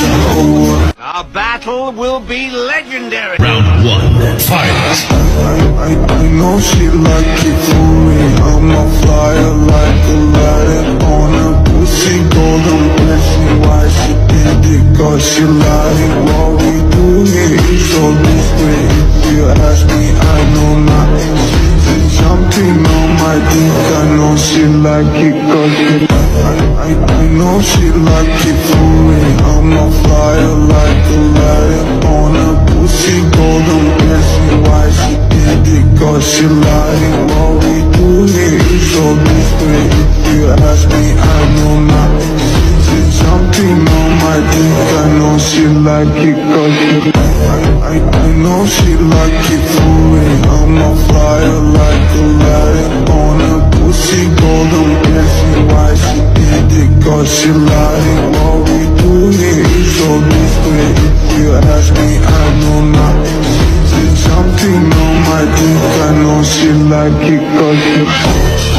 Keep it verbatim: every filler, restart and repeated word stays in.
Our battle will be legendary. Round one, fight. I, I, I know she like it for me. I'm a flyer like a ladder on a pussy golden blessing. Why she did it? Cause she lied. What we do here is so different. If you ask me, I know nothing. She's jumping on my dick. I know she like it cause she I, I, I know she like it for me. I'm a flyer like a ladder on a pussy golden blessing. Why she did it? Cause she lied. What we do here is so different. If you ask me, I know nothing. She's jumping on my dick. I know she like it cause she I, I, I know she like it for me. I'm a flyer like a ladder on a pussy golden blessing. Why she did it? Cause she lied. What we do here is so different. If you ask me, I know nothing. She's jumping on my dick. I know she like it cause she